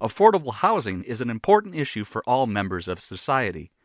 Affordable housing is an important issue for all members of society.